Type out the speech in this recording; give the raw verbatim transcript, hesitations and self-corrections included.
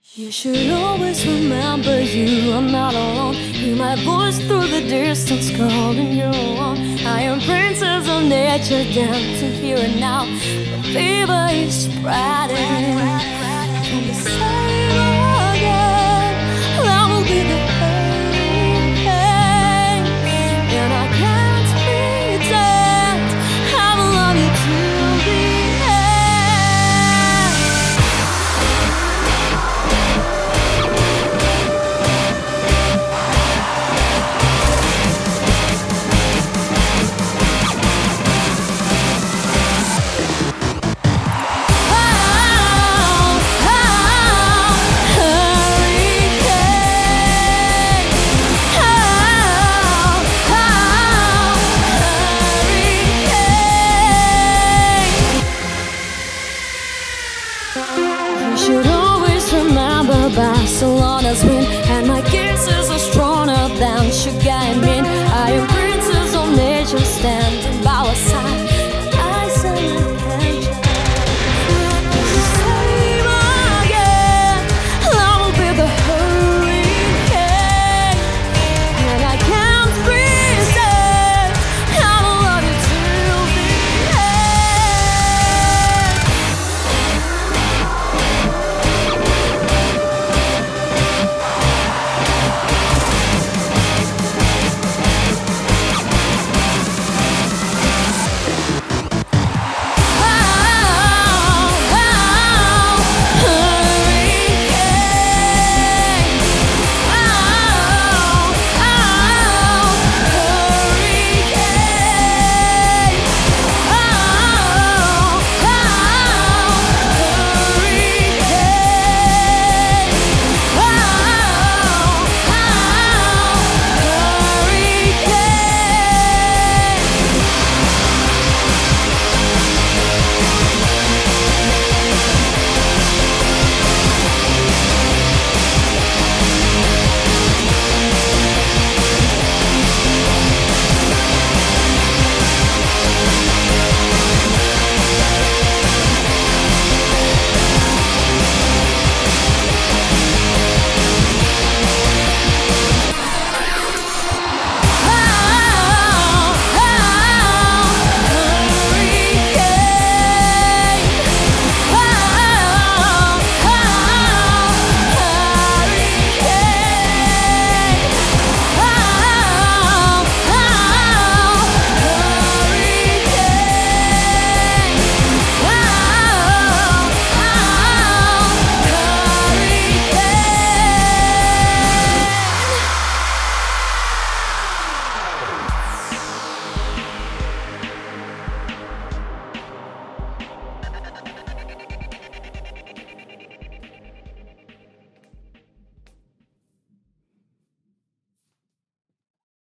You should always remember you are not alone. Hear my voice through the distance calling you on. I am princess of nature dancing here and now. The fever is spreading from the side again. That will be the hurricane, and I can't pretend I will love you till the end. Should always remember Barcelona's wind, and my kisses are stronger than sugar and mint.